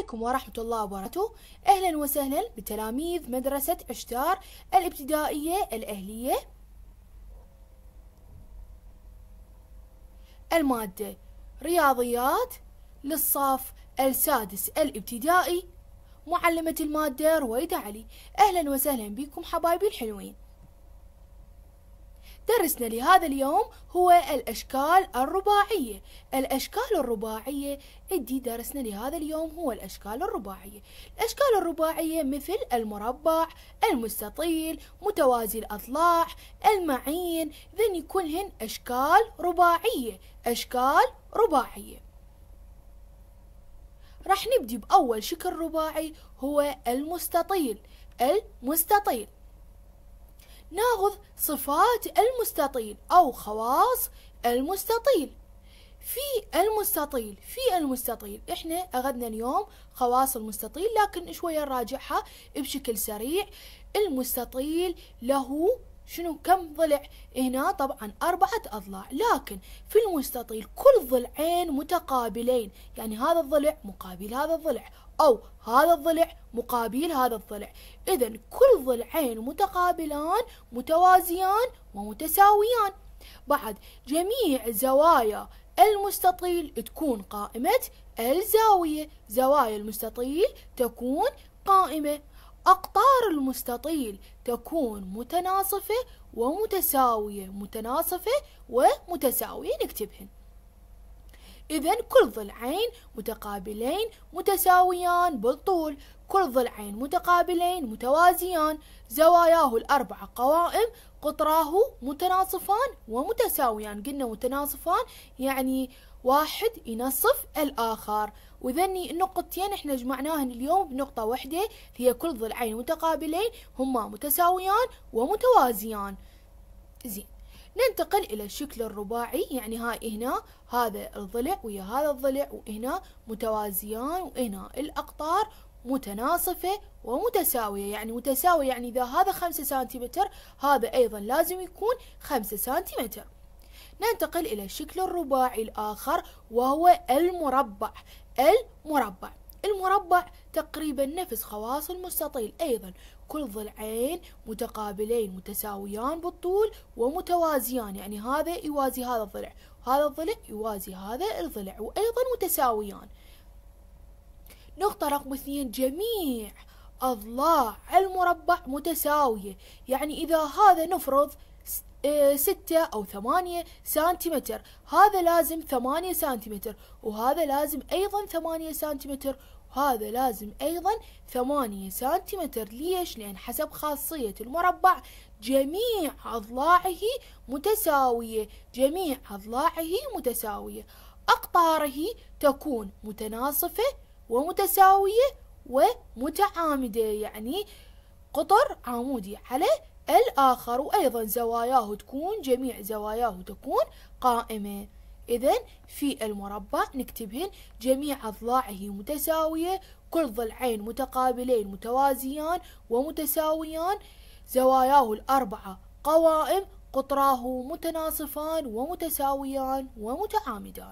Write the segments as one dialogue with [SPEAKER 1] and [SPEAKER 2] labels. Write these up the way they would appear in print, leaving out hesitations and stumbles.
[SPEAKER 1] عليكم ورحمة الله وبركاته. أهلا وسهلا بتلاميذ مدرسة عشتار الابتدائية الأهلية. المادة رياضيات للصف السادس الابتدائي. معلمة المادة رويدة علي. أهلا وسهلا بكم حبايبي الحلوين. درسنا لهذا اليوم هو الأشكال الرباعية. الأشكال الرباعية درسنا لهذا اليوم هو الأشكال الرباعية. الأشكال الرباعية مثل المربع، المستطيل، متوازي الأضلاع، المعين، ذن كلهن أشكال رباعية. أشكال رباعية. راح نبدي بأول شكل رباعي هو المستطيل. المستطيل ناخذ صفات المستطيل أو خواص المستطيل. في المستطيل احنا أخذنا اليوم خواص المستطيل، لكن شوية نراجعها بشكل سريع. المستطيل له كم ضلع؟ هنا طبعا 4 أضلاع، لكن في المستطيل كل ضلعين متقابلين، يعني هذا الضلع مقابل هذا الضلع، أو هذا الضلع مقابل هذا الضلع. إذن كل ضلعين متقابلان متوازيان ومتساويان. بعد جميع زوايا المستطيل تكون قائمة الزاوية. زوايا المستطيل تكون قائمة. أقطار المستطيل تكون متناصفة ومتساوية. متناصفة ومتساوية نكتبهن. إذن كل ضلعين متقابلين متساويان بالطول، كل ضلعين متقابلين متوازيان، زواياه 4 قوائم، قطراه متناصفان ومتساويان. قلنا متناصفان يعني واحد ينصف الآخر، وذني النقطتين احنا جمعناهن اليوم بنقطة واحدة، هي كل ضلعين متقابلين هما متساويان ومتوازيان. زين، ننتقل إلى الشكل الرباعي. يعني هاي هنا هذا الضلع ويا هذا الضلع، وهنا متوازيان، وهنا الأقطار متناصفة ومتساوية. يعني متساوية يعني إذا هذا 5 سنتيمتر هذا أيضا لازم يكون 5 سنتيمتر. ننتقل إلى الشكل الرباعي الآخر وهو المربع. المربع تقريبا نفس خواص المستطيل، أيضا كل ضلعين متقابلين متساويان بالطول ومتوازيان، يعني هذا يوازي هذا الضلع، هذا الضلع يوازي هذا الضلع، وأيضا متساويان. نقطة رقم 2، جميع أضلاع المربع متساوية. يعني إذا هذا نفرض 6 أو 8 سنتيمتر، هذا لازم 8 سنتيمتر، وهذا لازم أيضا 8 سنتيمتر، وهذا لازم أيضا 8 سنتيمتر. ليش؟ لأن حسب خاصية المربع جميع أضلاعه متساوية. جميع أضلاعه متساوية. أقطاره تكون متناصفة ومتساوية ومتعامدة، يعني قطر عمودي على الآخر، وأيضا زواياه تكون جميع زواياه تكون قائمة. إذن في المربع نكتبهن جميع أضلاعه متساوية، كل ضلعين متقابلين متوازيان ومتساويان، زواياه 4 قوائم، قطراه متناصفان ومتساويان ومتعامدان.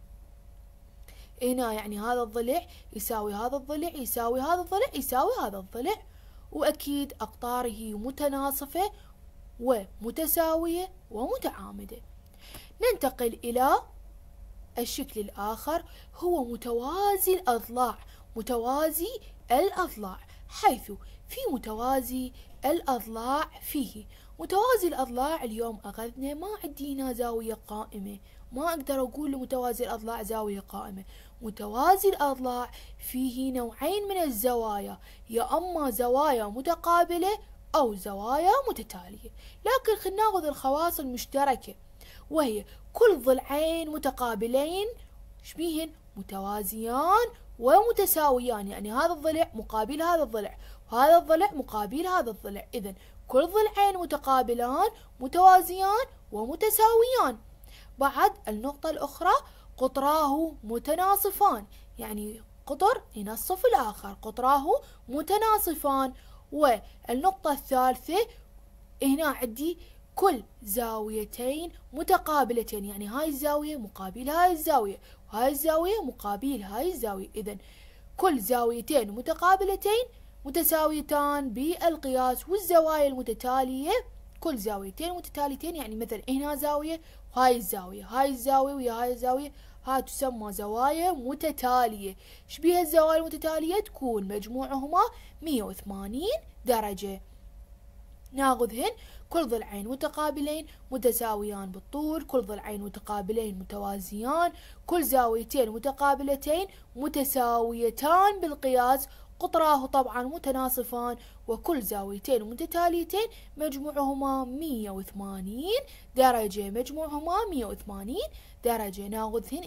[SPEAKER 1] هنا يعني هذا الضلع يساوي هذا الضلع يساوي هذا الضلع يساوي هذا الضلع، وأكيد أقطاره متناصفة ومتساوية ومتعامدة. ننتقل إلى الشكل الآخر هو متوازي الأضلاع. متوازي الأضلاع، حيث في متوازي الأضلاع فيه متوازي الأضلاع اليوم أخذنا ما عندي هنا زاوية قائمة، ما أقدر أقول لمتوازي الأضلاع زاوية قائمة. متوازي الأضلاع فيه نوعين من الزوايا، يا أما زوايا متقابلة أو زوايا متتالية، لكن خلينا ناخذ الخواص المشتركة، وهي كل ضلعين متقابلين شبيهن متوازيان ومتساويان، يعني هذا الضلع مقابل هذا الضلع، وهذا الضلع مقابل هذا الضلع. إذن كل ضلعين متقابلان متوازيان ومتساويان. بعد النقطة الأخرى قطراه متناصفان، يعني قطر ينصف الآخر، قطراه متناصفان. والنقطة الثالثة هنا عندي كل زاويتين متقابلتين، يعني هاي الزاوية مقابل هاي الزاوية، وهاي الزاوية مقابل هاي الزاوية. إذن كل زاويتين متقابلتين متساويتان بالقياس، والزوايا المتتالية كل زاويتين متتاليتين، يعني مثلا هنا زاوية وهاي الزاوية، هاي الزاوية ويا هاي الزاوية، هاي تسمى زوايا متتالية. شبيها الزوايا المتتالية؟ تكون مجموعهما 180 درجة. ناخذهن كل ضلعين متقابلين متساويان بالطول، كل ضلعين متقابلين متوازيان، كل زاويتين متقابلتين متساويتان بالقياس، قطراه طبعا متناصفان، وكل زاويتين متتاليتين مجموعهما 180 درجة، مجموعهما 180 درجة. ناخذهن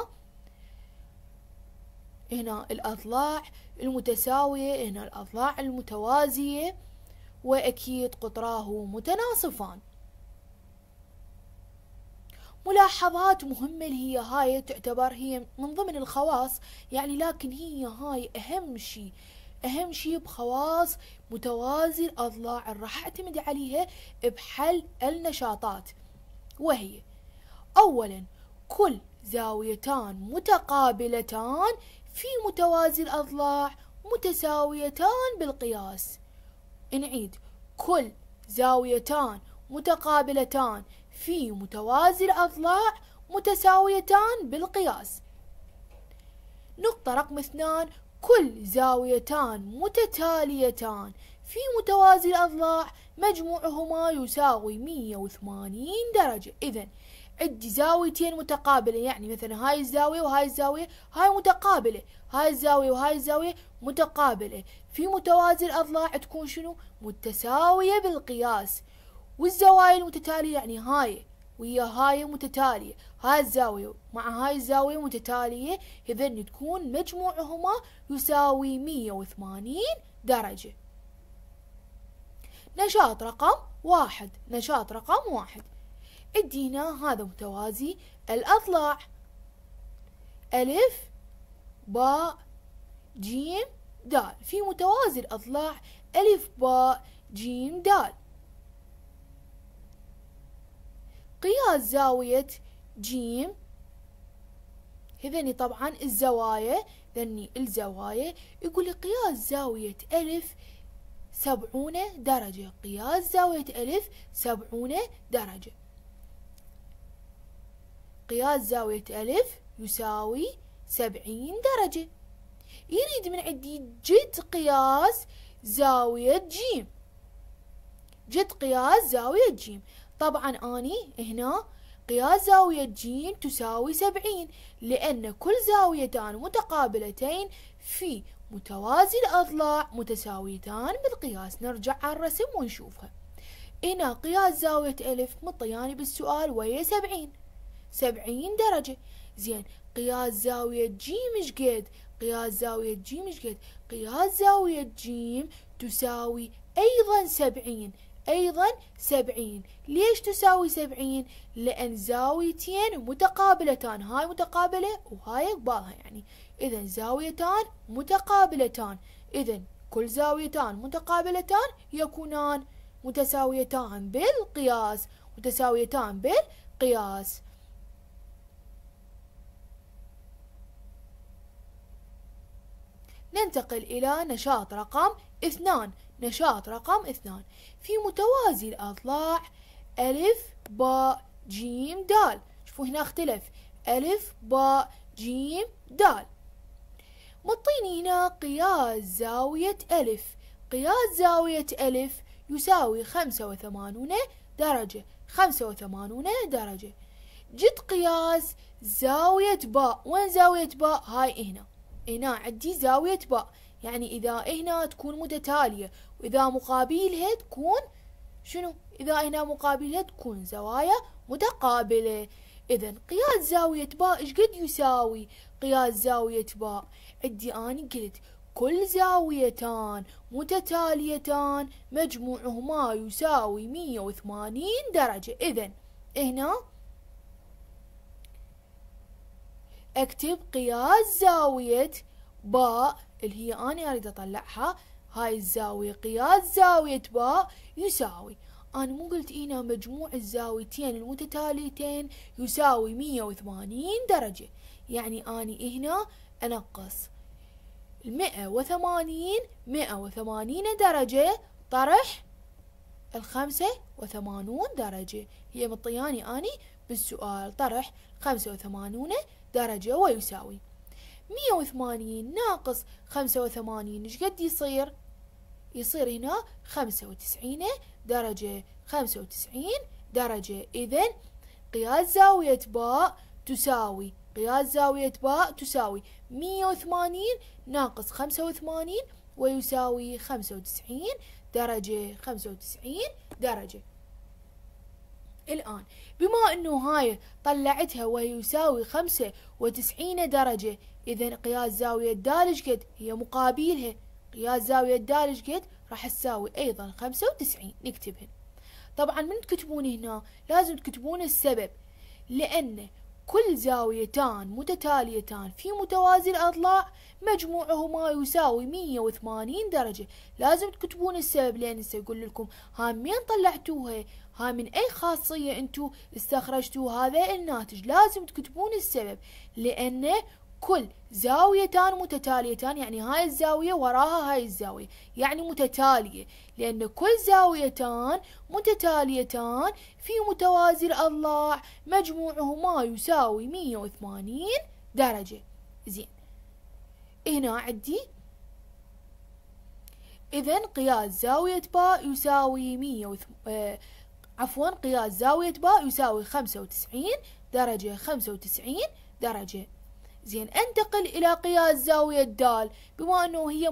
[SPEAKER 1] هنا الأضلاع المتساوية، هنا الأضلاع المتوازية، وأكيد قطراه متناصفان. ملاحظات مهمة هي هاي تعتبر هي من ضمن الخواص يعني، لكن هي هاي أهم شي بخواص متوازي الأضلاع راح أعتمد عليها بحل النشاطات، وهي أولا كل زاويتان متقابلتان في متوازي الأضلاع متساويتان بالقياس. نعيد، كل زاويتان متقابلتان في متوازي الأضلاع متساويتان بالقياس. نقطة رقم 2، كل زاويتان متتاليتان في متوازي الأضلاع مجموعهما يساوي 180 درجة. إذن عندي زاويتين متقابلة، يعني مثلا هاي الزاوية وهاي الزاوية هاي متقابلة، هاي الزاوية وهاي الزاوية متقابلة، في متوازي الأضلاع تكون شنو؟ متساوية بالقياس. والزوايا المتتالية يعني هاي ويا هاي متتالية، هاي الزاوية مع هاي الزاوية متتالية، إذن تكون مجموعهما يساوي 180 درجة. نشاط رقم 1. نشاط رقم 1، عندي هنا هذا متوازي الأضلاع، ألف باء جيم دال، في متوازي الأضلاع ألف باء جيم دال. قياس زاوية جيم، هذني طبعا الزوايا، يقول لي قياس زاوية ألف 70 درجة، قياس زاوية ألف 70 درجة. قياس زاوية ألف يساوي 70 درجة. يريد من عندي جد قياس زاوية جيم، جد قياس زاوية جيم. طبعا أني هنا قياس زاوية جيم تساوي 70، لأن كل زاويتان متقابلتين في متوازي الأضلاع متساويتان بالقياس. نرجع على الرسم ونشوفها. هنا قياس زاوية ألف مطياني بالسؤال وهي 70 درجة. زين، قياس زاوية جيم ايش قد؟ قياس زاوية جيم ايش قد؟ قياس زاوية جيم تساوي أيضا 70، أيضا 70. ليش تساوي 70؟ لأن زاويتين متقابلتان، هاي متقابلة وهاي قبالها يعني، إذن زاويتان متقابلتان، إذن كل زاويتان متقابلتان يكونان متساويتان بالقياس، متساويتان بالقياس. ننتقل إلى نشاط رقم 2. نشاط رقم 2، في متوازي الأضلاع ألف باء جيم دال. شوفوا هنا اختلف، ألف باء جيم دال. مطيني هنا قياس زاوية ألف، قياس زاوية ألف يساوي 85 درجة، 85 درجة. جد قياس زاوية باء، وين زاوية باء؟ هاي هنا عندي زاوية باء، يعني إذا هنا تكون متتالية وإذا مقابلها تكون شنو؟ إذا هنا مقابلها تكون زوايا متقابلة. إذن قياس زاوية باء إيش قد يساوي؟ قياس زاوية باء عندي أنا قلت كل زاويتان متتاليتان مجموعهما يساوي 180 درجة. إذن هنا اكتب قياس زاوية باء اللي هي أنا أريد أطلعها، هاي الزاوية قياس زاوية باء يساوي، أنا مو قلت هنا مجموع الزاويتين المتتاليتين يساوي 180 درجة، يعني أنا هنا أنقص ال180 درجة طرح ال85 درجة. هي مطياني أني بالسؤال طرح 85 درجة ويساوي 180 ناقص 85 ايش قد يصير؟ يصير هنا 95 درجة. 95 درجة. إذن قياس زاوية باء تساوي 180 ناقص 85 ويساوي 95 درجة. 95 درجة. الآن بما أنه هاي طلعتها وهي يساوي 95 درجة، إذن قياس زاوية د قد هي مقابلها. قياس زاوية د قد راح تساوي أيضا 95. نكتبهن. طبعا من تكتبون هنا لازم تكتبون السبب، لأن كل زاويتان متتاليتان في متوازي الأضلاع مجموعهما يساوي 180 درجة. لازم تكتبون السبب، لأن سيقول لكم ها من طلعتوها، ها من أي خاصية أنتو استخرجتوا هذا الناتج. لازم تكتبون السبب، لأن كل زاويتان متتاليتان يعني هاي الزاوية وراها هاي الزاوية يعني متتالية، لأن كل زاويتان متتاليتان في متوازي الأضلاع مجموعهما يساوي 180 درجة. زين، هنا عندي إذن قياس زاوية باء يساوي قياس زاوية باء يساوي 95 درجة. 95 درجة. زين، انتقل إلى قياس زاوية د. بما أنه هي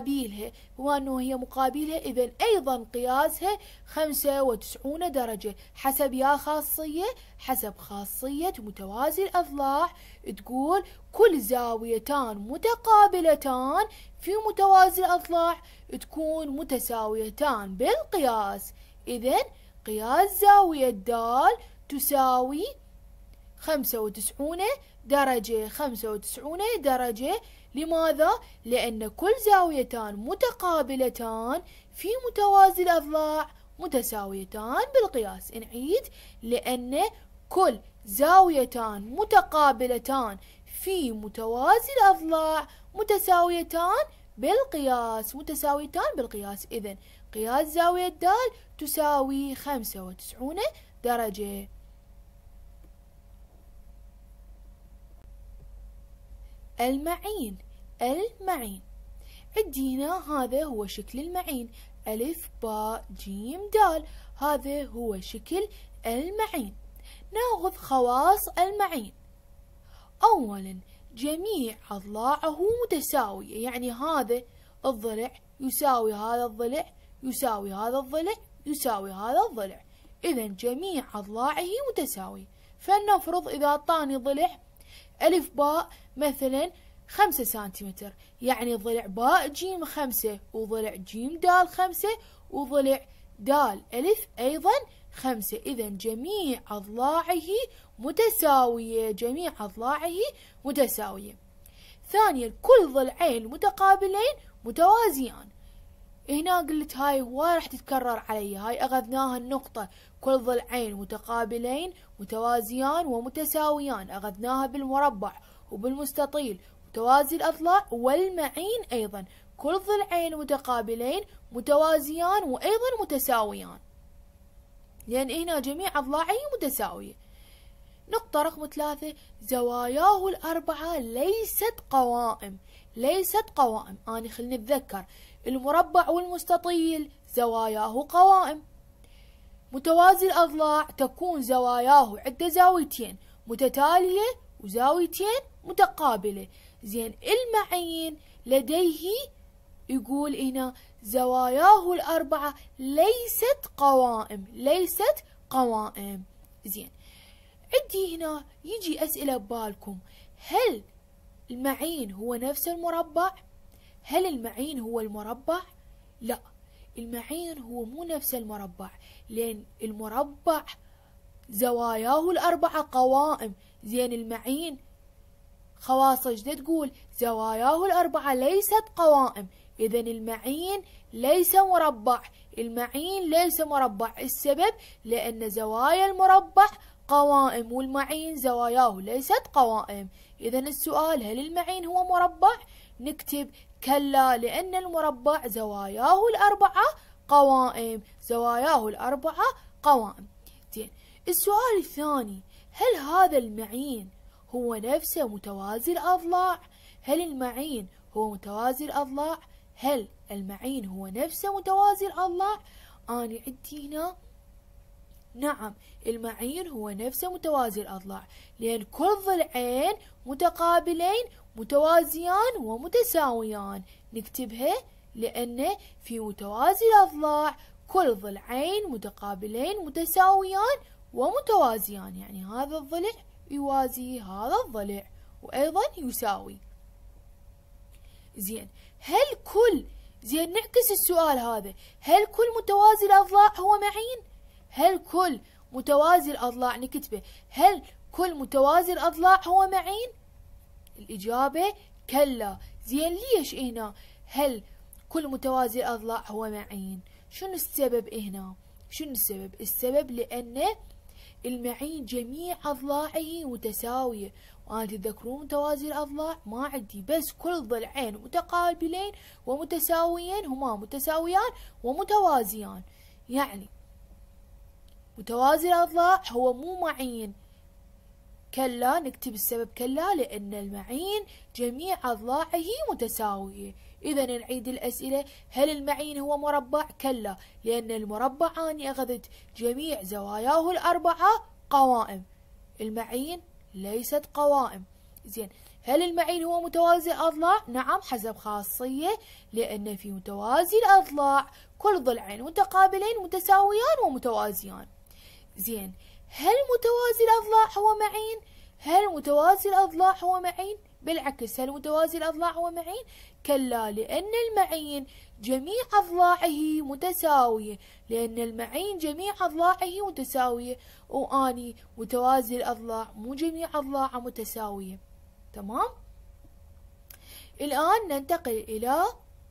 [SPEAKER 1] مقابلها إذن أيضا قياسها 95 درجة. حسب يا خاصية، حسب خاصية متوازي الأضلاع تقول كل زاويتان متقابلتان في متوازي الأضلاع تكون متساويتان بالقياس. إذن قياس زاوية د تساوي 95 درجة. 95 درجة. لماذا؟ لأن كل زاويتان متقابلتان في متوازي الأضلاع متساويتان بالقياس. نعيد، لأن كل زاويتان متقابلتان في متوازي الأضلاع متساويتان بالقياس. إذن قياس زاوية د تساوي 95 درجة. المعين. عندي هنا هذا هو شكل المعين، ألف باء جيم دال. هذا هو شكل المعين. ناخذ خواص المعين. أولا جميع أضلاعه متساوية، يعني هذا الضلع يساوي هذا الضلع يساوي هذا الضلع يساوي هذا الضلع. إذن جميع أضلاعه متساوية. فلنفرض إذا أعطاني ضلع ألف باء مثلا 5 سنتيمتر، يعني ضلع باء جيم 5 وضلع جيم دال 5 وضلع دال ألف أيضا 5. إذن جميع أضلاعه متساوية. ثانيا كل ضلعين متقابلين متوازيان. هنا قلت هاي هواي راح تتكرر علي، هاي أخذناها النقطة. كل ضلعين متقابلين متوازيان ومتساويان أخذناها بالمربع وبالمستطيل متوازي الأضلاع والمعين أيضا. كل ضلعين متقابلين متوازيان وأيضا متساويان، لأن هنا جميع أضلاعه متساوية. نقطة رقم 3 زواياه الأربعة ليست قوائم. أنا خلينا نتذكر المربع والمستطيل زواياه قوائم. متوازي الأضلاع تكون زواياه عدة زاويتين متتالية وزاويتين متقابلة. زين، المعين لديه يقول هنا زواياه الأربعة ليست قوائم. زين، عندي هنا يجي أسئلة ببالكم، هل المعين هو نفس المربع؟ هل المعين هو المربع؟ لا، المعين هو مو نفس المربع، لأن المربع زواياه الأربعة قوائم. زين، المعين خواصه جدا تقول زواياه الأربعة ليست قوائم. إذن المعين ليس مربع. السبب لأن زوايا المربع قوائم والمعين زواياه ليست قوائم. إذن السؤال هل المعين هو مربع؟ نكتب كلا لأن المربع زواياه الأربعة قوائم، زواياه الأربعة قوائم. زين، السؤال الثاني، هل هذا المعين هو نفسه متوازي الأضلاع؟ هل المعين هو متوازي الأضلاع؟ هل المعين هو نفسه متوازي الأضلاع؟ أنا عندي هنا نعم، المعين هو نفسه متوازي الأضلاع، لأن كل ضلعين متقابلين متوازيان ومتساويان. نكتبها لأن في متوازي الأضلاع كل ضلعين متقابلين متساويان ومتوازيان، يعني هذا الضلع يوازي هذا الضلع وأيضا يساوي. زين، زين نعكس السؤال هذا، هل كل متوازي الأضلاع هو معين؟ هل كل متوازي الأضلاع نكتبه، هل كل متوازي الأضلاع هو معين؟ الإجابة كلا. زين، ليش هنا هل كل متوازي الأضلاع هو معين؟ شنو السبب هنا؟ شنو السبب؟ السبب لأن المعين جميع أضلاعه متساوية، وأنا تتذكرون متوازي الأضلاع ما عندي بس كل ضلعين متقابلين ومتساويين هما متساويان ومتوازيان، يعني متوازي الأضلاع هو مو معين. كلا، نكتب السبب كلا لأن المعين جميع أضلاعه متساوية. إذا نعيد الأسئلة، هل المعين هو مربع؟ كلا، لأن المربع أنا أخذت جميع زواياه الأربعة قوائم، المعين ليست قوائم. زين، هل المعين هو متوازي الأضلاع؟ نعم، حسب خاصية، لأن في متوازي الأضلاع كل ضلعين متقابلين متساويان ومتوازيان. زين، هل متوازي الأضلاع هو معين؟ هل متوازي الأضلاع هو معين؟ بالعكس، هل متوازي الأضلاع هو معين؟ كلا، لأن المعين جميع أضلاعه متساوية، لأن المعين جميع أضلاعه متساوية، وأني متوازي الأضلاع مو جميع أضلاعه متساوية. تمام؟ الآن ننتقل إلى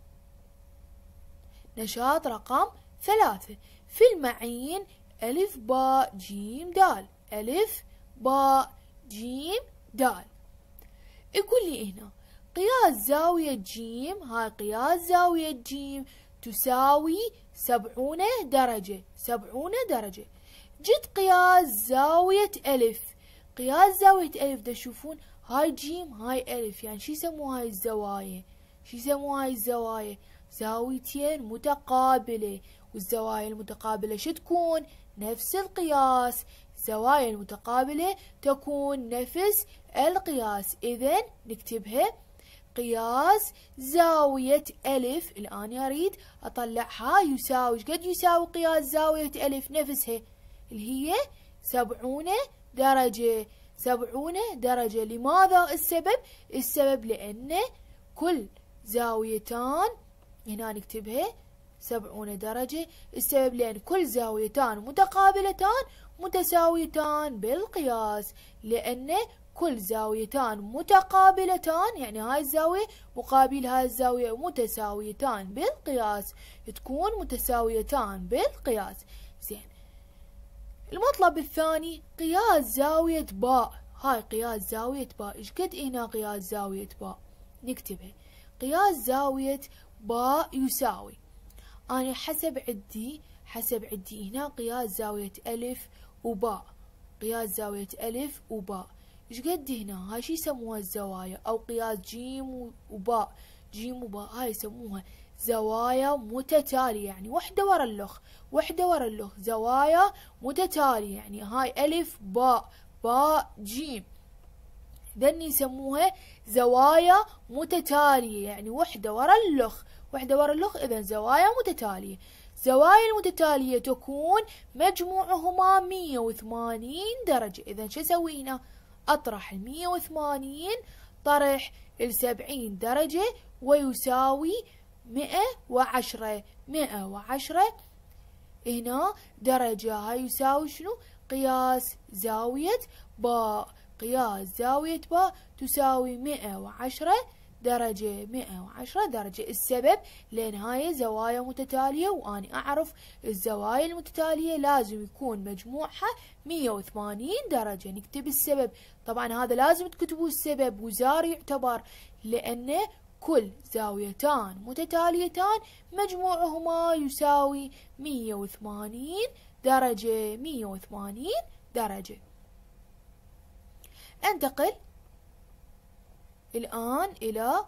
[SPEAKER 1] نشاط رقم 3 في المعين ألف باء جيم دال. ألف باء جيم دال. يقول لي هنا قياس زاوية جيم، هاي قياس زاوية جيم تساوي 70 درجة. 70 درجة. جد قياس زاوية ألف. قياس زاوية ألف دا تشوفون هاي جيم هاي ألف، يعني شو يسموها هاي الزوايا؟ شو يسموها هاي الزوايا؟ زاويتين متقابلة، والزوايا المتقابلة شو تكون؟ نفس القياس. الزوايا المتقابلة تكون نفس القياس. إذن نكتبها قياس زاوية ألف. الآن أريد أطلعها يساوي، قد يساوي قياس زاوية ألف نفسها اللي هي 70 درجة. 70 درجة. لماذا السبب؟ السبب لأن كل زاويتان، هنا نكتبها 70 درجة. السبب لأن كل زاويتان متقابلتان متساويتان بالقياس، لأن كل زاويتان متقابلتان يعني هاي الزاوية مقابل هاي الزاوية متساويتان بالقياس، تكون متساويتان بالقياس. زين، المطلب الثاني قياس زاوية باء. هاي قياس زاوية باء. ايش قد هنا قياس زاوية باء؟ نكتبها قياس زاوية باء يساوي، أنا حسب عدي هنا قياس زاوية ألف وباء. قياس زاوية ألف وباء ايش قد هنا؟ هاي شي يسموها الزوايا، أو قياس جيم وباء. جيم وباء هاي يسموها زوايا متتالية، يعني وحدة ورا الأخ وحدة ورا الأخ، زوايا متتالية. يعني هاي ألف باء باء جيم، ذني يسموها زوايا متتالية، يعني وحدة ورا الأخ وحدة ورا الأخ. إذن زوايا متتالية. زوايا المتتالية تكون مجموعهما 180 درجة. إذن شو أسوي هنا؟ أطرح 180 طرح 70 درجة ويساوي 110. 110 هنا درجة، هاي يساوي شنو؟ قياس زاوية باء. قياس زاوية باء تساوي 110 درجة. 110 درجة. السبب لأن هاي زوايا متتالية، وأنا أعرف الزوايا المتتالية لازم يكون مجموعها 180 درجة. نكتب السبب. طبعا هذا لازم تكتبوا السبب وزار يعتبر، لأن كل زاويتان متتاليتان مجموعهما يساوي 180 درجة. 180 درجة. انتقل الآن إلى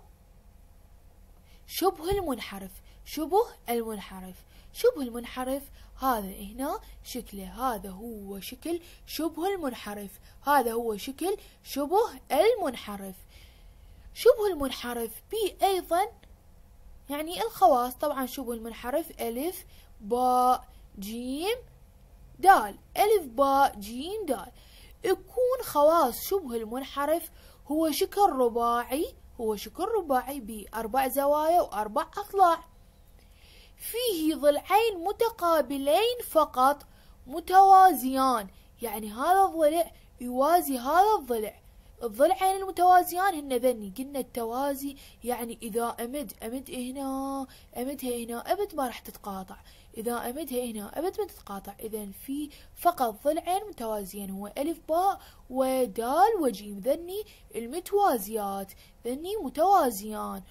[SPEAKER 1] شبه المنحرف. شبه المنحرف. شبه المنحرف هذا هنا شكله، هذا هو شكل شبه المنحرف. هذا هو شكل شبه المنحرف. شبه المنحرف بي أيضا يعني الخواص. طبعا شبه المنحرف ألف باء جيم دال. ألف باء جيم دال. يكون خواص شبه المنحرف هو شكل رباعي. هو شكل رباعي بأربع زوايا وأربع أضلاع. فيه ضلعين متقابلين فقط متوازيان. يعني هذا الضلع يوازي هذا الضلع. الضلعين المتوازيان هن ذني. قلنا التوازي يعني إذا أمد هنا، أمدها هنا، أبد ما راح تتقاطع. إذا أمدها هنا أبد ما تتقاطع. إذا في فقط ضلعين متوازيين، هو ألف باء ودال وجيم. ذني المتوازيات، ذني متوازيان،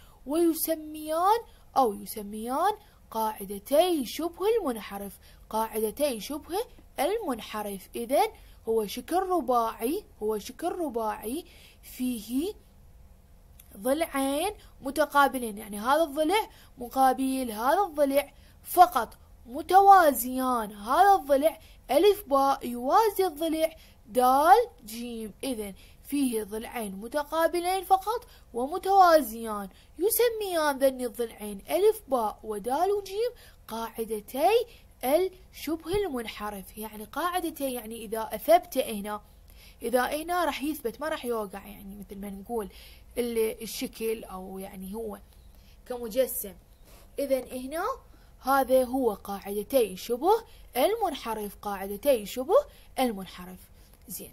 [SPEAKER 1] ويسميان قاعدتي شبه المنحرف. قاعدتي شبه المنحرف. إذن هو شكل رباعي. هو شكل رباعي فيه ضلعين متقابلين. يعني هذا الضلع مقابل هذا الضلع فقط متوازيان. هذا الضلع ألف باء يوازي الضلع دال جيم. إذن فيه ضلعين متقابلين فقط ومتوازيان. يسميان ذني الضلعين ألف باء ودال وجيم قاعدتي الشبه المنحرف. يعني قاعدتي يعني إذا أثبت هنا، إذا هنا راح يثبت ما راح يوقع. يعني مثل ما نقول الشكل أو يعني هو كمجسم. إذن هنا هذا هو قاعدتي شبه المنحرف. قاعدتي شبه المنحرف. زين.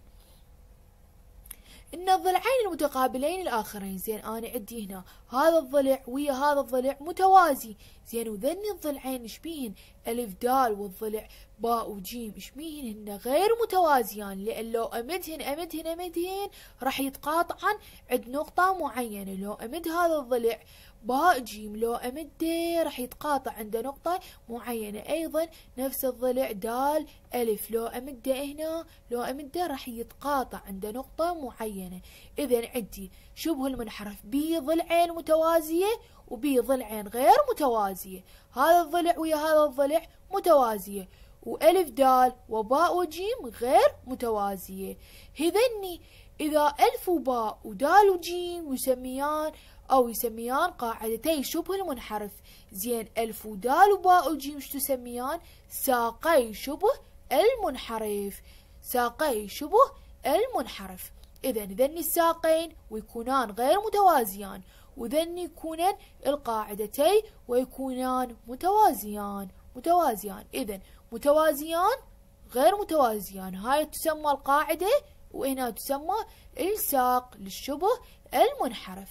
[SPEAKER 1] إن الضلعين المتقابلين الآخرين. زين أنا عندي هنا هذا الضلع ويا هذا الضلع متوازي. زين وذني الضلعين إيش بيهن؟ ألف دال والضلع باء وجيم إيش بيهن؟ هن غير متوازيان. لأن لو أمدهن راح يتقاطعن عند نقطة معينة. لو أمد هذا الضلع باء جيم، لو أمده راح يتقاطع عند نقطة معينة. أيضا نفس الضلع دال ألف، لو أمده هنا، لو أمده راح يتقاطع عند نقطة معينة. إذا عندي شبه المنحرف بي ضلعين متوازية وبي ضلعين غير متوازية. هذا الضلع ويا هذا الضلع متوازية، وألف دال وباء وجيم غير متوازية. هذني إذا ألف وباء ودال وجيم يسميان قاعدتي شبه المنحرف. زين ألف ودال وباء وجيم ايش تسميان؟ ساقي شبه المنحرف. ساقي شبه المنحرف. إذا ذني الساقين ويكونان غير متوازيان، وذني يكونان القاعدتي ويكونان متوازيان. إذا متوازيان غير متوازيان، هاي تسمى القاعدة، وهنا تسمى الساق للشبه المنحرف.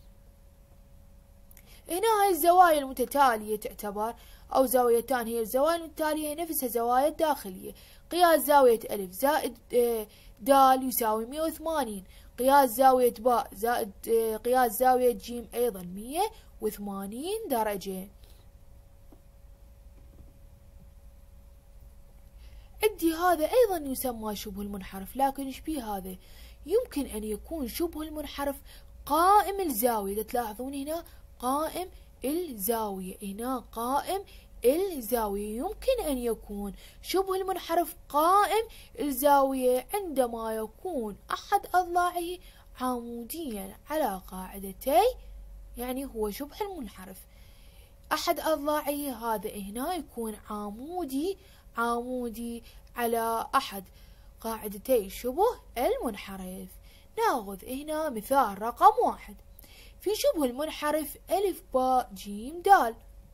[SPEAKER 1] هنا هاي الزوايا المتتالية تعتبر، أو زاويتان هي الزوايا المتتالية نفسها زوايا الداخلية. قياس زاوية ألف زائد دال يساوي 180. قياس زاوية باء زائد قياس زاوية جيم أيضا 180 درجة. عندي هذا أيضا يسمى شبه المنحرف، لكن إيش بيه هذا؟ يمكن أن يكون شبه المنحرف قائم الزاوية. تلاحظون هنا قائم الزاوية، هنا قائم الزاوية. يمكن أن يكون شبه المنحرف قائم الزاوية عندما يكون أحد أضلاعه عموديا على قاعدتي، يعني هو شبه المنحرف. أحد أضلاعه هذا هنا يكون عمودي على أحد قاعدتي شبه المنحرف. ناخذ هنا مثال رقم 1. في شبه المنحرف ألف باء جيم دال.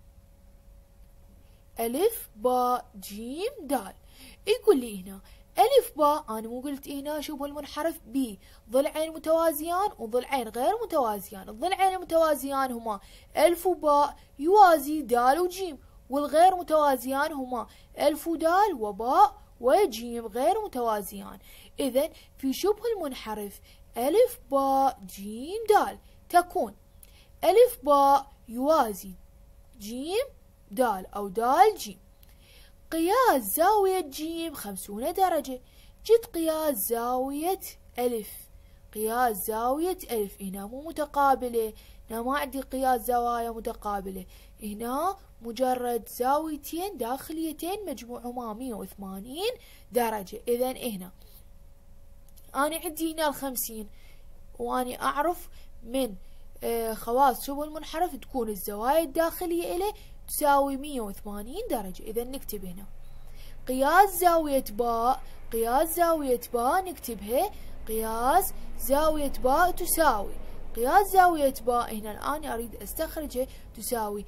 [SPEAKER 1] ألف باء جيم دال. يقول لي هنا ألف باء، أنا مو قلت هنا شبه المنحرف بي ضلعين متوازيان وضلعين غير متوازيان. الضلعين المتوازيان هما ألف وباء يوازي دال وجيم، والغير متوازيان هما ألف ودال وباء وجيم غير متوازيان. إذن في شبه المنحرف ألف باء جيم دال تكون ألف باء يوازي جيم دال أو دال جيم. قياس زاوية جيم 50 درجة. جد قياس زاوية ألف. قياس زاوية ألف هنا مو متقابلة، هنا ما عندي قياس زوايا متقابلة، هنا مجرد زاويتين داخليتين مجموعهما 180 درجة. إذا هنا أنا عندي هنا 50، وأني أعرف من خواص شبه المنحرف تكون الزوايا الداخلية إليه تساوي 180 درجة. إذا نكتب هنا قياس زاوية باء. قياس زاوية باء نكتبها قياس زاوية باء تساوي قياس زاوية باء هنا الآن أريد أستخرجه تساوي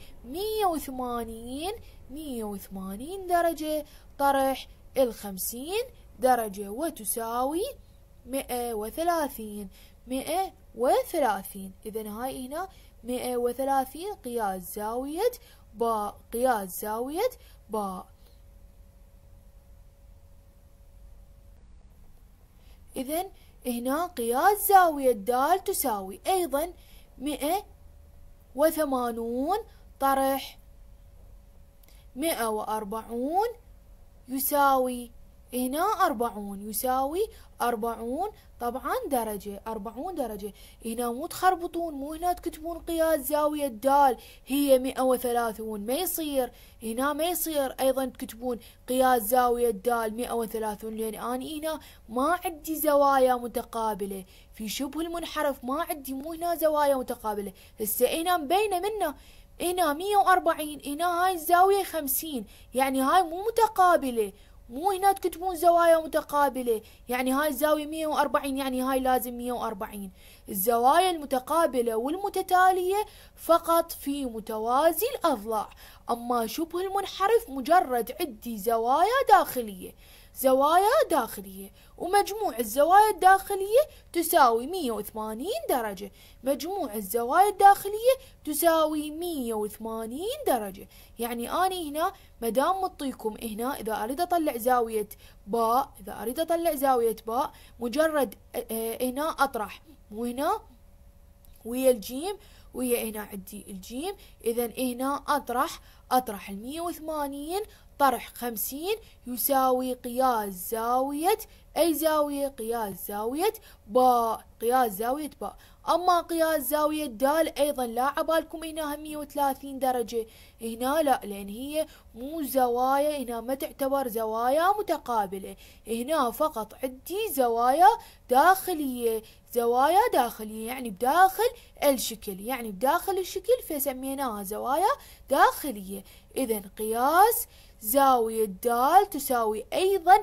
[SPEAKER 1] 180 درجة طرح 50 درجة وتساوي 130. إذا هاي هنا 130 قياس زاوية باء. قياس زاوية باء. إذا هنا قياس زاوية دال تساوي أيضا 180 طرح 140 يساوي هنا 40 يساوي 40 طبعا درجة. 40 درجة. هنا مو تخربطون، مو هنا تكتبون قياس زاوية دال هي 130، ما يصير. هنا ما يصير أيضا تكتبون قياس زاوية دال 130، لأن أنا هنا ما عندي زوايا متقابلة في شبه المنحرف، ما عندي مو هنا زوايا متقابلة. هسه هنا مبينة منه هنا 140، هنا هاي الزاوية 50، يعني هاي مو متقابلة. مو هنا تكتبون زوايا متقابلة، يعني هاي الزاوية 140 يعني هاي لازم 140. الزوايا المتقابلة والمتتالية فقط في متوازي الأضلاع، أما شبه المنحرف مجرد عندي زوايا داخلية. زوايا داخلية، ومجموع الزوايا الداخلية تساوي 180 درجة. مجموع الزوايا الداخلية تساوي 180 درجة. يعني أنا هنا مدام مطيكم هنا إذا أريد أطلع زاوية باء، إذا أريد أطلع زاوية باء مجرد هنا أطرح، مو هنا ويا الجيم ويا هنا عندي الجيم. إذا هنا أطرح 180 طرح 50 يساوي قياس زاوية أي زاوية؟ قياس زاوية باء. قياس زاوية باء. أما قياس زاوية دال أيضا لا عبالكم هنا 130 درجة، هنا لا، لأن هي مو زوايا، هنا ما تعتبر زوايا متقابلة، هنا فقط عندي زوايا داخلية. زوايا داخلية يعني بداخل الشكل، يعني بداخل الشكل فسميناها زوايا داخلية. إذا قياس زاوية دال تساوي أيضا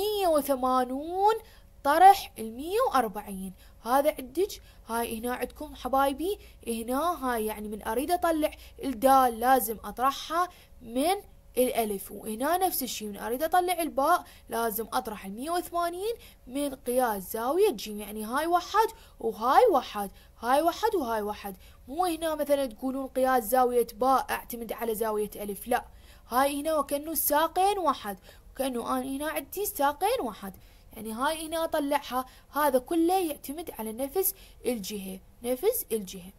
[SPEAKER 1] 180 طرح 140. هذا عندك. هاي هنا عندكم حبايبي هنا هاي، يعني من أريد أطلع الدال لازم أطرحها من الألف، وهنا نفس الشيء من أريد أطلع الباء لازم أطرح 180 من قياس زاوية جيم. يعني هاي واحد وهاي واحد، هاي واحد وهاي واحد. مو هنا مثلا تقولون قياس زاوية باء أعتمد على زاوية ألف، لا، هاي هنا وكأنه الساقين واحد، وكأنه أنا هنا عندي ساقين واحد، يعني هاي هنا أطلعها. هذا كله يعتمد على نفس الجهة، نفس الجهة.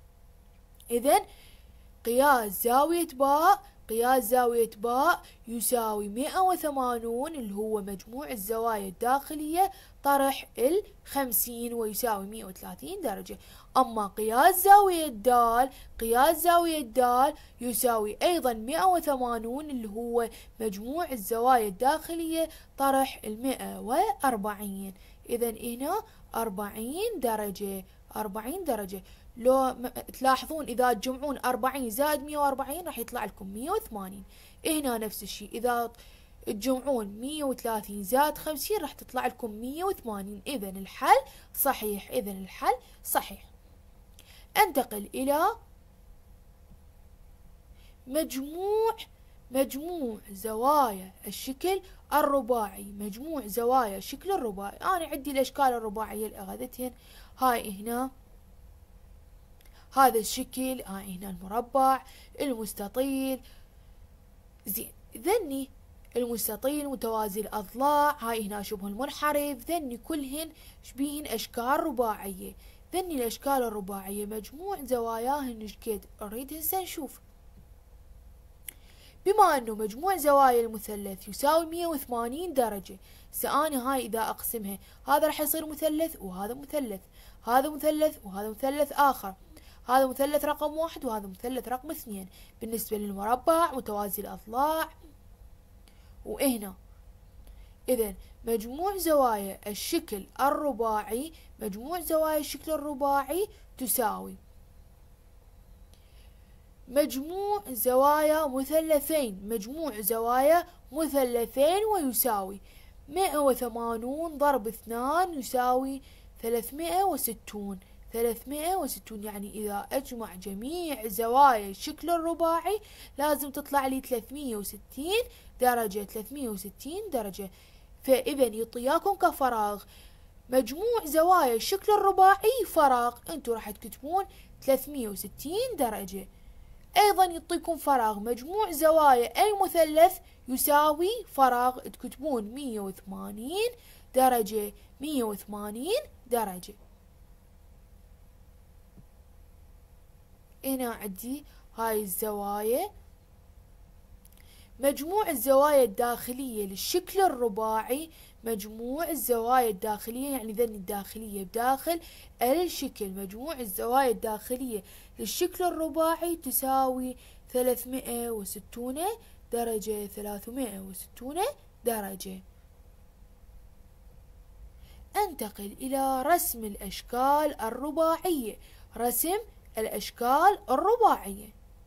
[SPEAKER 1] إذن قياس زاوية باء، قياس زاوية باء يساوي 180 اللي هو مجموع الزوايا الداخلية طرح 50 ويساوي 130 درجة. أما قياس زاوية دال، قياس زاوية دال يساوي أيضا 180 اللي هو مجموع الزوايا الداخلية طرح 140. إذا هنا 40 درجة، 40 درجة. لو تلاحظون إذا تجمعون 40 زائد 140 راح يطلع لكم 180. هنا نفس الشيء إذا تجمعون 130 زائد 50 راح تطلع لكم 180. إذا الحل صحيح، إذا الحل صحيح. انتقل إلى مجموع زوايا الشكل الرباعي. مجموع زوايا الشكل الرباعي. أنا عندي الأشكال الرباعية اللي أخذتهن. هاي هنا هذا الشكل، هاي هنا المربع، المستطيل، زين. ذني المستطيل متوازي الأضلاع، هاي هنا شبه المنحرف، ذني كلهن شبيهن أشكال رباعية. ذني الأشكال الرباعية مجموع زواياهن شقد؟ نريد هسه نشوف. بما أنه مجموع زوايا المثلث يساوي 180 درجة، سأني هاي إذا أقسمها هذا راح يصير مثلث وهذا مثلث، هذا مثلث وهذا مثلث آخر، هذا مثلث رقم 1 وهذا مثلث رقم 2 بالنسبة للمربع متوازي الأضلاع وهنا. إذن مجموع زوايا الشكل الرباعي، مجموع زوايا الشكل الرباعي تساوي مجموع زوايا مثلثين، مجموع زوايا مثلثين ويساوي 180 ضرب 2 يساوي 360. 360 يعني إذا أجمع جميع زوايا الشكل الرباعي لازم تطلع لي 360 درجة. 360 درجة. فإذا يعطيكم كفراغ مجموع زوايا الشكل الرباعي فراغ، انتوا راح تكتبون 360 درجة. أيضا يعطيكم فراغ مجموع زوايا أي مثلث يساوي فراغ، تكتبون 180 درجة. 180 درجة. هنا عندي هاي الزوايا، مجموع الزوايا الداخلية للشكل الرباعي، مجموع الزوايا الداخلية يعني ذني الداخلية بداخل الشكل، مجموع الزوايا الداخلية للشكل الرباعي تساوي 360 درجة. 360 درجة. انتقل إلى رسم الأشكال الرباعية. رسم الأشكال الرباعية.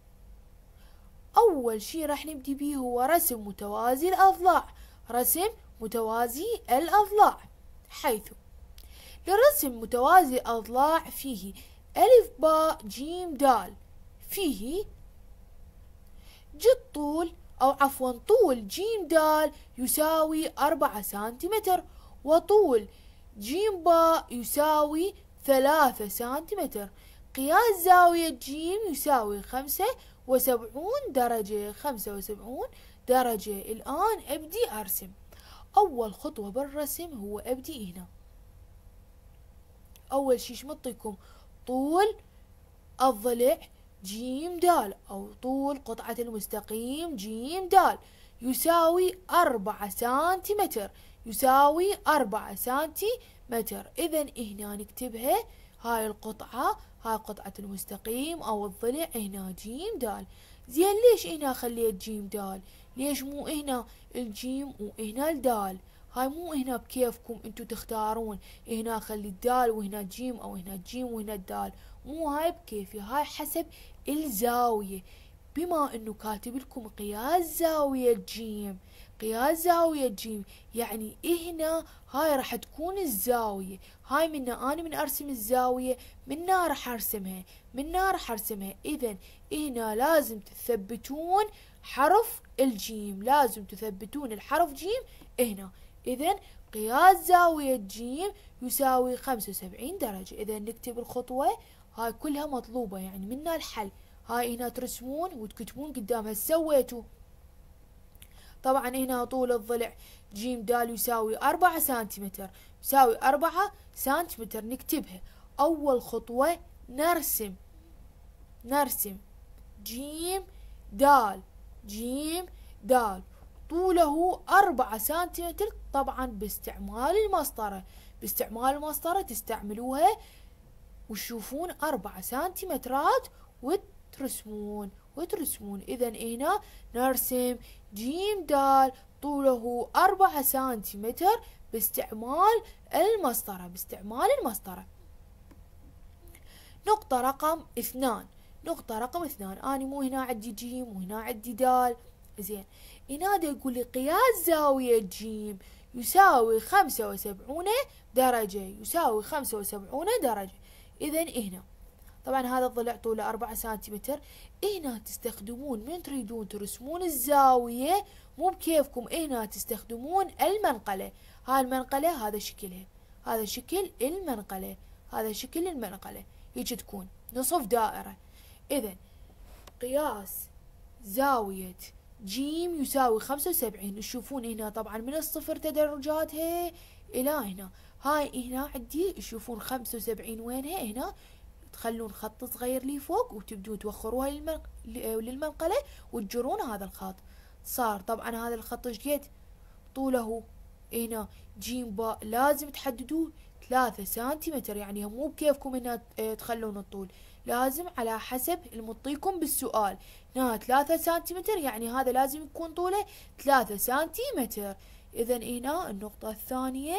[SPEAKER 1] أول شي راح نبدي بيه هو رسم متوازي الأضلاع. رسم متوازي الأضلاع، حيث لرسم متوازي الأضلاع فيه ألف باء جيم دال، فيه جد طول أو عفوا طول جيم دال يساوي 4 سنتيمتر، وطول جيم باء يساوي 3 سنتيمتر. قياس زاوية جيم يساوي 75 درجة. 75 درجة. الآن أبدي أرسم. أول خطوة بالرسم هو أبدي هنا. أول شي شمطيكم طول الضلع جيم دال أو طول قطعة المستقيم جيم دال يساوي 4 سنتيمتر. يساوي 4 سنتيمتر. إذن هنا نكتبها هاي القطعة، هاي قطعة المستقيم أو الضلع هنا جيم دال. زين ليش هنا خليت جيم دال؟ ليش مو هنا الجيم وهنا الدال؟ هاي مو هنا بكيفكم انتو تختارون هنا خلي الدال وهنا جيم او هنا جيم وهنا الدال، مو هاي بكيفي، هاي حسب الزاوية. بما انه كاتب لكم قياس زاوية جيم، قياس زاوية جيم يعني هنا هاي راح تكون الزاوية. هاي انا من ارسم الزاوية منا راح ارسمها، منا راح ارسمها. اذا هنا لازم تثبتون حرف الجيم، لازم تثبتون الحرف جيم هنا. اذا قياس زاوية جيم يساوي 75 درجة. اذا نكتب الخطوة هاي كلها مطلوبة يعني منا الحل. هاي هنا ترسمون وتكتبون قدامها سويتوا. طبعا هنا طول الضلع جيم دال يساوي 4 سنتيمتر، يساوي 4 سنتيمتر. نكتبها. أول خطوة نرسم جيم دال. جيم دال طوله 4 سنتيمتر، طبعا باستعمال المسطرة. باستعمال المسطرة تستعملوها وتشوفون 4 سنتيمترات وترسمون. إذا هنا نرسم جيم دال طوله 4 سنتيمتر باستعمال المسطرة. باستعمال المسطرة. نقطة رقم 2. نقطة رقم 2. أنا مو هنا عندي جيم وهنا عندي دال. زين هنا دا يقول لي قياس زاوية جيم يساوي 75 درجة. يساوي 75 درجة. إذا هنا طبعا هذا الضلع طوله 4 سنتيمتر. هنا تستخدمون من تريدون ترسمون الزاوية مو بكيفكم، هنا تستخدمون المنقلة. هاي المنقلة هذا شكلها، هذا شكل المنقلة، هذا شكل المنقلة. هيك تكون نصف دائرة. إذا قياس زاوية جيم يساوي 75. تشوفون هنا طبعا من الصفر تدرجاتها إلى هنا. هاي هنا عندي تشوفون 75 وينها هنا، تخلون خط صغير لي فوق وتبدون توخروها للمنقلة وتجرون هذا الخط. صار طبعا هذا الخط ايش قد طوله هنا جيم باء لازم تحددوه 3 سنتيمتر، يعني مو بكيفكم هنا تخلون الطول، لازم على حسب المعطيكم بالسؤال. هنا 3 سنتيمتر يعني هذا لازم يكون طوله 3 سنتيمتر. اذا هنا النقطة الثانية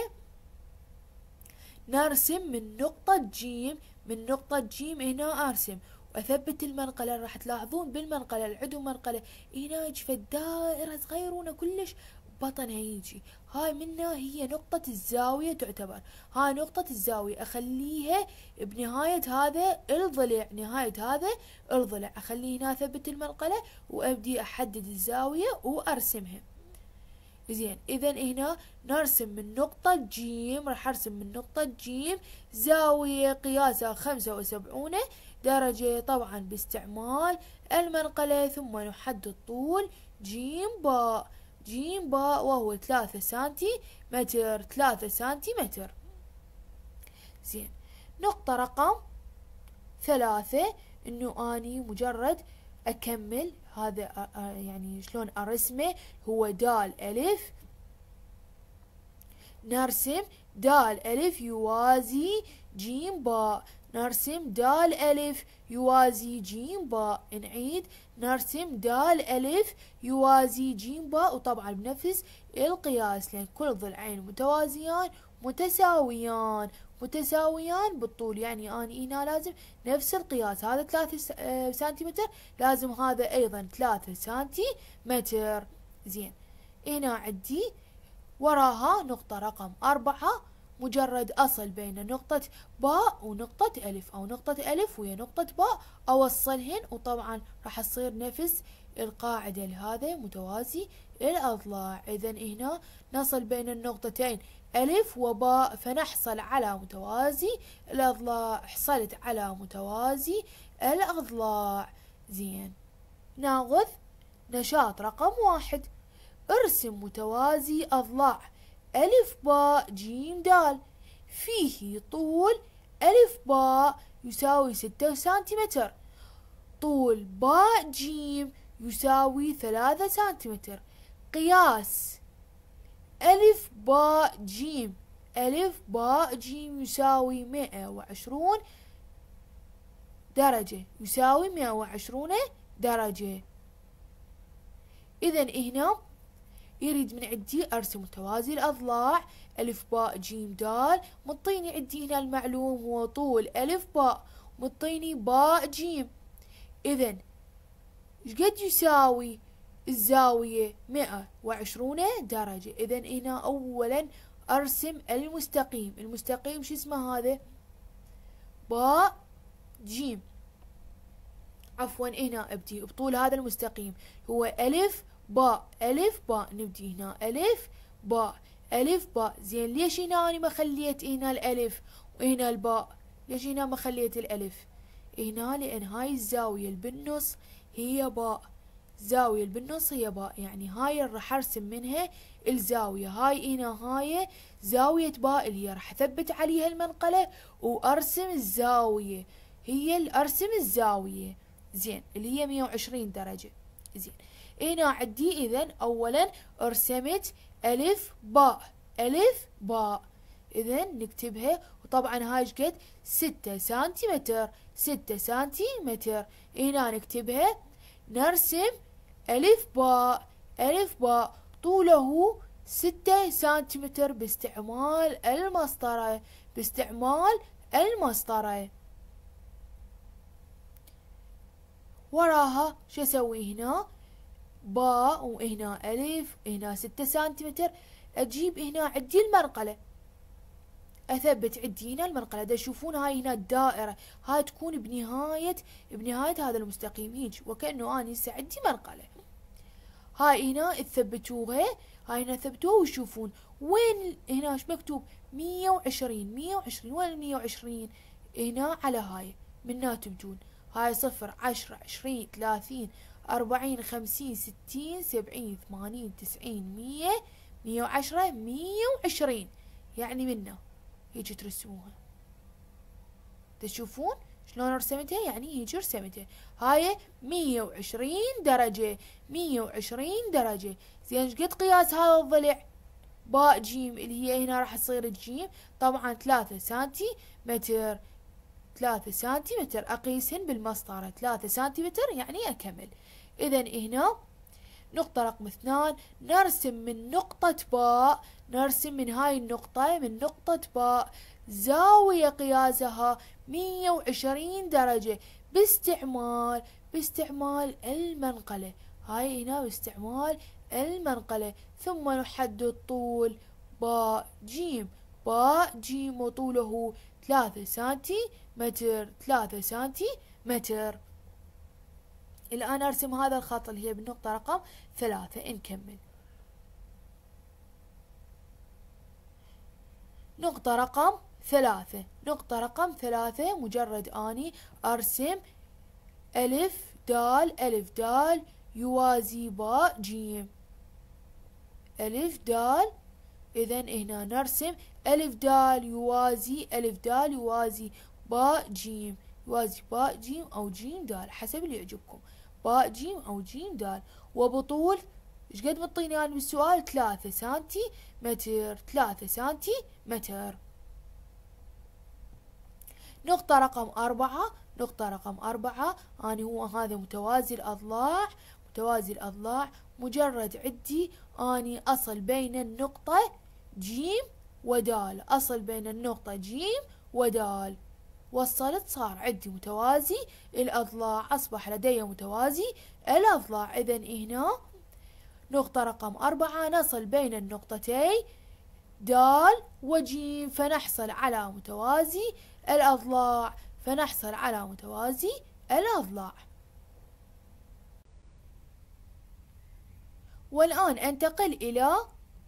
[SPEAKER 1] نرسم من نقطة جيم، من نقطة جيم هنا ارسم واثبت المنقلة. راح تلاحظون بالمنقلة العدو منقلة هنا يجي دائرة صغيرونة كلش بطنها يجي، هاي منها هي نقطة الزاوية تعتبر. هاي نقطة الزاوية اخليها بنهاية هذا الضلع، نهاية هذا الضلع اخليه هنا اثبت المنقلة وابدي احدد الزاوية وارسمها. زين اذا هنا نرسم من نقطة جيم، راح ارسم من نقطة جيم زاوية قياسها 75 درجة طبعا باستعمال المنقلة، ثم نحدد طول جيم باء، جيم باء وهو 3 سنتيمتر، 3 سنتيمتر. زين نقطة رقم 3 انه اني مجرد اكمل هذا يعني شلون ارسمه، هو دال الف، نرسم دال الف يوازي جيم باء، نرسم دال الف يوازي جيم باء، نعيد نرسم دال الف يوازي جيم باء، وطبعا بنفس القياس لان كل الضلعين متوازيان متساويان، متساويان بالطول، يعني اني هنا لازم نفس القياس، هذا 3 سنتيمتر لازم هذا ايضا 3 سنتيمتر. زين هنا عندي وراها نقطة رقم 4، مجرد أصل بين نقطة باء ونقطة ألف، أو نقطة ألف ويا نقطة باء أوصلهن، وطبعا راح تصير نفس القاعدة لهذا متوازي الأضلاع. إذا هنا نصل بين النقطتين ألف وباء فنحصل على متوازي الأضلاع، حصلت على متوازي الأضلاع. زين ناخذ نشاط رقم 1، ارسم متوازي أضلاع ألف باء جيم دال، فيه طول ألف باء يساوي 6 سنتيمتر، طول باء جيم يساوي 3 سنتيمتر، قياس ألف باء جيم، ألف باء جيم يساوي 120 درجة، يساوي 120 درجة. إذا هنا يريد من عندي ارسم متوازي الاضلاع الف باء جيم دال، مطيني عندي هنا المعلوم هو طول الف باء، مطيني باء جيم، اذا شقد يساوي الزاوية 120 درجة. اذا هنا اولا ارسم المستقيم، المستقيم شو اسمه هذا باء جيم، عفوا هنا ابدي بطول هذا المستقيم هو الف باء، ألف باء، نبدي هنا ألف باء، ألف باء. زين ليش هنا أنا ما خليت هنا الألف وهنا الباء؟ ليش هنا ما خليت الألف هنا؟ لأن هاي الزاوية اللي بالنص هي باء، الزاوية اللي بالنص هي باء، يعني هاي اللي راح أرسم منها الزاوية، هاي هنا هاي زاوية باء اللي هي راح أثبت عليها المنقلة وأرسم الزاوية، هي اللي أرسم الزاوية زين اللي هي 120 درجة. زين هنا عندي إذن أولا رسمت ألف باء، ألف باء، إذن نكتبها، وطبعا هاي قد 6 سنتيمتر، 6 سنتيمتر، هنا نكتبها نرسم ألف باء، ألف باء طوله 6 سنتيمتر باستعمال المسطرة، باستعمال المسطرة. وراها شو اسوي هنا باء وهنا ألف، هنا 6 سنتيمتر، أجيب هنا عندي المنقلة، أثبت عندي هنا المنقلة، دا تشوفون هاي هنا الدائرة، هاي تكون بنهاية هذا المستقيم هيج، وكأنه أنا هسه عندي منقلة، هاي هنا تثبتوها، هاي هنا ثبتوها وتشوفون وين هنا ايش مكتوب 120، 120 وين 120 هنا على هاي منها تبدون، هاي 0 10 20 30 40 50 60 70 80 90 100 110 120 يعني منه هيجي ترسموها. تشوفون شلون رسمتها؟ يعني هيجي رسمتها. هاي 120 درجة، 120 درجة. زين ايش قد قياس هذا الضلع؟ باء جيم اللي هي هنا راح تصير الجيم، طبعا 3 سنتيمتر. 3 سنتيمتر اقيسهن بالمسطرة، 3 سنتيمتر يعني اكمل. اذا هنا نقطة رقم 2 نرسم من نقطة باء، نرسم من هاي النقطة، من نقطة باء زاوية قياسها 120 درجة باستعمال المنقلة. هاي هنا باستعمال المنقلة. ثم نحدد طول باء جيم، باء جيم وطوله 3 سنتيمتر، 3 سنتيمتر. الآن أرسم هذا الخط اللي هي بالنقطة رقم 3. نكمل. نقطة رقم 3، نقطة رقم 3 مجرد أني أرسم ألف دال، ألف دال يوازي باء جيم، ألف دال. إذا هنا نرسم ألف دال يوازي، ألف دال يوازي باء جيم، يوازي باء جيم أو جيم دال حسب اللي يعجبكم، باء جيم أو جيم دال. وبطول ايش قد مطيني أنا بالسؤال؟ 3 سنتيمتر، 3 سنتيمتر. نقطة رقم 4، نقطة رقم 4 أنا هو هذا متوازي الأضلاع، متوازي الأضلاع. مجرد عدي أني أصل بين النقطة جيم ودال، أصل بين النقطة جيم ودال. وصلت، صار عندي متوازي الأضلاع، أصبح لدي متوازي الأضلاع. إذا هنا نقطة رقم 4 نصل بين النقطتين دال وجيم فنحصل على متوازي الأضلاع، فنحصل على متوازي الأضلاع. والآن أنتقل إلى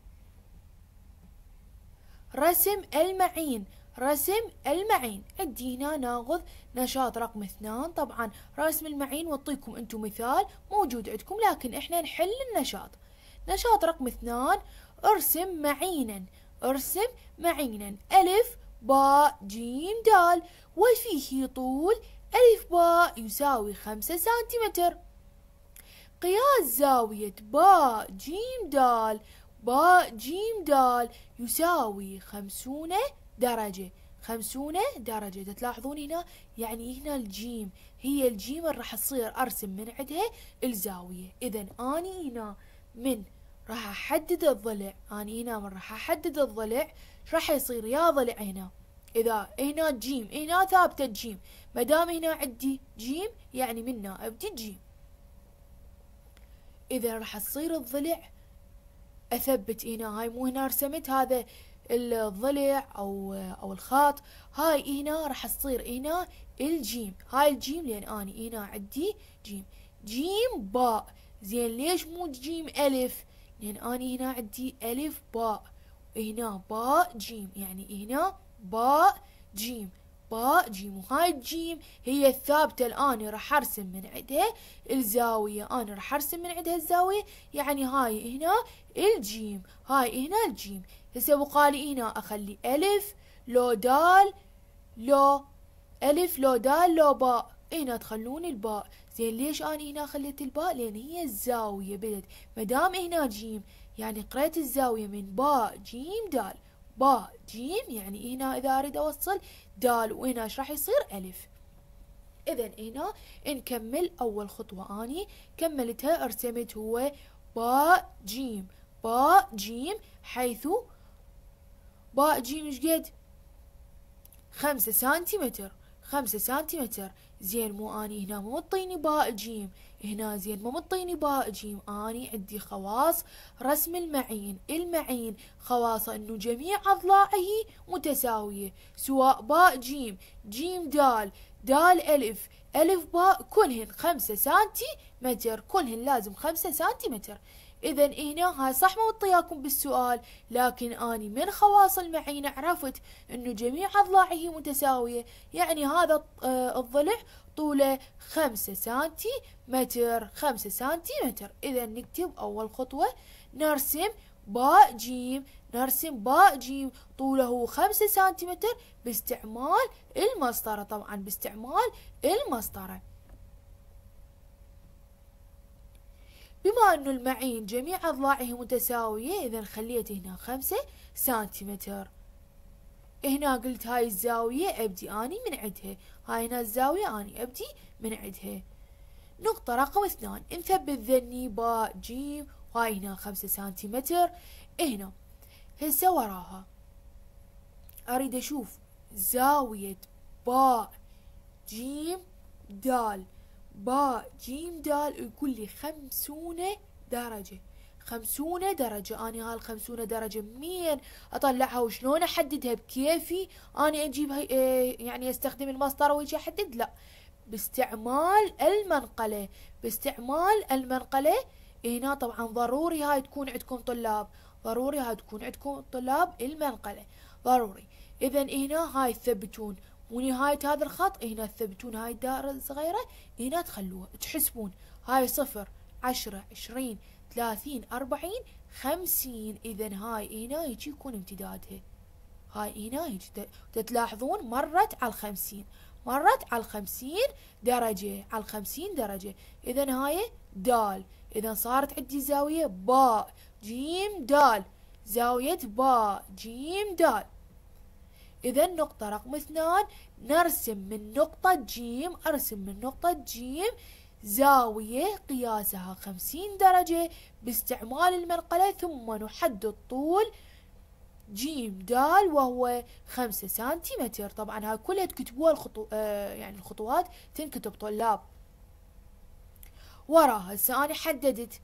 [SPEAKER 1] رسم المعين. رسم المعين عندي هنا ناخذ نشاط رقم 2. طبعا رسم المعين وأعطيكم أنتم مثال موجود عندكم، لكن إحنا نحل النشاط. نشاط رقم 2 ارسم معينا، ارسم معينا ألف باء جيم دال وفيه طول ألف باء يساوي 5 سنتيمتر. قياس زاوية باء جيم دال، باء جيم دال يساوي 50 درجة، 50 درجة. تلاحظون هنا يعني هنا الجيم هي الجيم اللي راح تصير أرسم من عندها الزاوية. إذا أني هنا من راح أحدد الضلع، أني هنا من راح أحدد الضلع راح يصير يا ضلع هنا، إذا هنا جيم هنا ثابتة جيم، مدام هنا عندي جيم يعني منا أبدي جيم. إذا راح تصير الضلع أثبت هنا، هاي مو هنا رسمت هذا الضلع أو الخط، هاي هنا راح تصير هنا الجيم، هاي الجيم لأن أني هنا عندي جيم، جيم باء. زين ليش مو جيم ألف؟ لأن أني هنا عندي ألف باء، هنا باء جيم، يعني هنا باء جيم، باء جيم. وهاي الجيم هي الثابتة الآن راح أرسم من عندها الزاوية، أنا راح أرسم من عندها الزاوية، يعني هاي هنا الجيم، هاي هنا الجيم. هسه بقالي هنا أخلي ألف لو دال لو ألف لو دال لو باء، هنا تخلون الباء. زين ليش أنا هنا خليت الباء؟ لأن هي الزاوية بدت، مدام هنا جيم يعني قريت الزاوية من باء جيم دال، باء جيم يعني هنا إذا أريد أوصل دال وهنا إيش راح يصير ألف. إذا هنا نكمل أول خطوة أني كملتها، ارسمت هو باء جيم، باء جيم، حيث باء جيم ايش قد؟ 5 سنتيمتر، 5 سنتيمتر. زين مو اني هنا مو مطيني باء جيم هنا، زين مو مطيني باء جيم، اني عندي خواص رسم المعين. المعين خواصه انه جميع اضلاعه متساوية، سواء باء جيم، جيم دال، دال ألف، ألف باء، كلهن 5 سنتيمتر، كلهن لازم 5 سنتيمتر. إذا هنا هاي صح ما مطياكم بالسؤال، لكن أني من خواص المعين عرفت إنه جميع أضلاعه متساوية، يعني هذا الضلع طوله 5 سنتيمتر، 5 سنتيمتر. إذا نكتب أول خطوة نرسم باء جيم نرسم باء جيم طوله 5 سنتيمتر باستعمال المسطرة، طبعا باستعمال المسطرة. بما انه المعين جميع اضلاعه متساوية، اذا خليت هنا 5 سنتيمتر. هنا قلت هاي الزاوية ابدي اني من عدها، هاي هنا الزاوية اني ابدي من عدها. نقطة رقم 2، نثبت ذني باء جيم، وهاي هنا 5 سنتيمتر. هنا هسه وراها اريد اشوف زاوية باء جيم دال. باء جيم دال يقول لي 50 درجة. 50 درجة. أنا هال50 درجة منين أطلعها وشلون أحددها بكيفي؟ أنا أجيبها يعني أستخدم المسطرة ويجي أحدد؟ لا، باستعمال المنقلة. باستعمال المنقلة. هنا طبعا ضروري هاي تكون عندكم طلاب، ضروري هاي تكون عندكم طلاب المنقلة ضروري. إذا هنا هاي تثبتون ونهاية هذا الخط، هنا تثبتون هاي الدائرة الصغيرة، هنا تخلوها تحسبون هاي 0 10 20 30 40 50. إذا هاي هنا يجي يكون امتدادها، هاي هنا يجي تلاحظون مرت على 50، مرت على 50 درجة، على 50 درجة. إذا هاي دال، إذا صارت عندي زاوية باء جيم دال، زاوية باء جيم دال. إذا نقطة رقم 2، نرسم من نقطة جيم، أرسم من نقطة جيم زاوية قياسها 50 درجة باستعمال المنقلة، ثم نحدد طول جيم دال وهو 5 سنتيمتر. طبعا هاي كلها تكتبوها يعني الخطوات تنكتب طلاب. وراها هسه أنا حددت،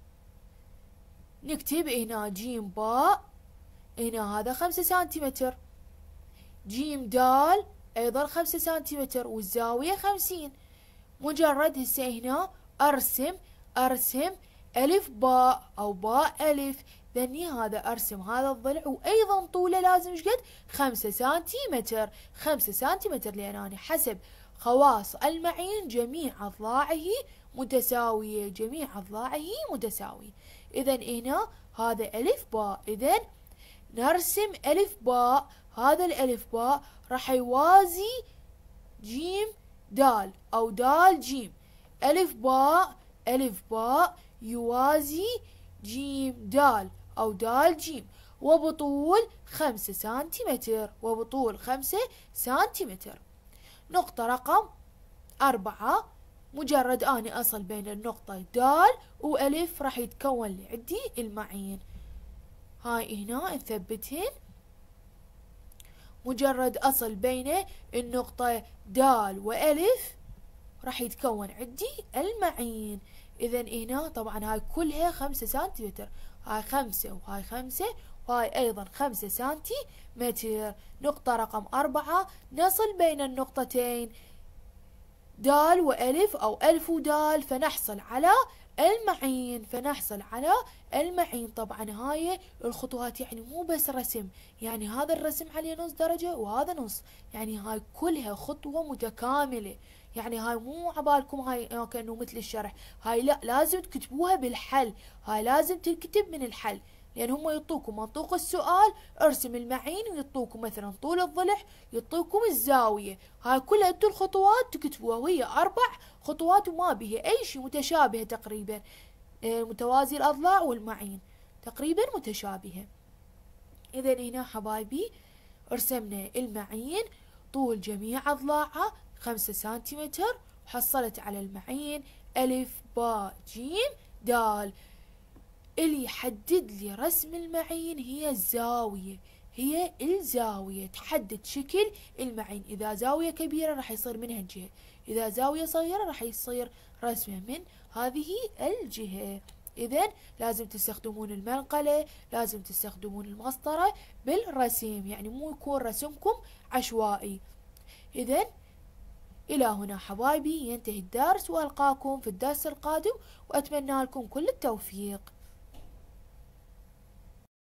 [SPEAKER 1] نكتب هنا جيم باء، هنا هذا 5 سنتيمتر، جيم دال أيضا 5 سنتيمتر والزاوية 50. مجرد هسه هنا أرسم ألف باء أو باء ألف، ذني هذا أرسم هذا الضلع وأيضا طوله لازم شقد 5 سنتيمتر. 5 سنتيمتر لأن أنا حسب خواص المعين جميع أضلاعه متساوية، جميع أضلاعه متساوية. إذا هنا هذا ألف باء، إذا نرسم ألف باء، هذا الألف باء راح يوازي جيم دال أو دال جيم. ألف باء يوازي جيم دال أو دال جيم، وبطول 5 سنتيمتر، وبطول 5 سنتيمتر. نقطة رقم 4، مجرد أنا أصل بين النقطة دال وألف راح يتكون لي عندي المعين. هاي هنا نثبتهن، مجرد أصل بين النقطة دال وألف راح يتكون عندي المعين. إذا هنا طبعا هاي كلها 5 سنتيمتر، هاي 5 وهاي 5 وهاي أيضا 5 سنتيمتر. نقطة رقم 4، نصل بين النقطتين دال وألف أو ألف ودال فنحصل على المعين، فنحصل على المعين. طبعا هاي الخطوات يعني مو بس رسم، يعني هذا الرسم عليه نص درجة وهذا نص، يعني هاي كلها خطوة متكاملة. يعني هاي مو عبالكم هاي كأنه مثل الشرح، هاي لا، لازم تكتبوها بالحل، هاي لازم تنكتب من الحل، لأن هم يعطوكم منطوق السؤال ارسم المعين، ويعطوكم مثلا طول الضلع، يعطوكم الزاوية. هاي كلها انتو الخطوات تكتبوها، وهي 4 خطوات وما بها أي شيء، متشابهة تقريبا، متوازي الأضلاع والمعين تقريبا متشابهة. إذا هنا حبايبي رسمنا المعين، طول جميع أضلاعها 5 سنتيمتر، وحصلت على المعين ألف باء جيم دال. اللي يحدد لي رسم المعين هي الزاوية، هي الزاوية تحدد شكل المعين. إذا زاوية كبيرة راح يصير من هالجهة، إذا زاوية صغيرة راح يصير رسمه من هذه الجهة. إذا لازم تستخدمون المنقلة، لازم تستخدمون المسطرة بالرسم، يعني مو يكون رسمكم عشوائي. إذا إلى هنا حبايبي ينتهي الدرس، وألقاكم في الدرس القادم، وأتمنى لكم كل التوفيق.